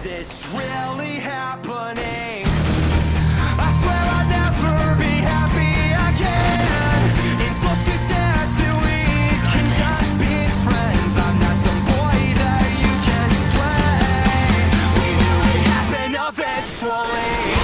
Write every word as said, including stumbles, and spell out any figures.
this really happening? I swear I'll never be happy again. It's not too tense that we can just be friends. I'm not some boy that you can sway. We knew it happened eventually.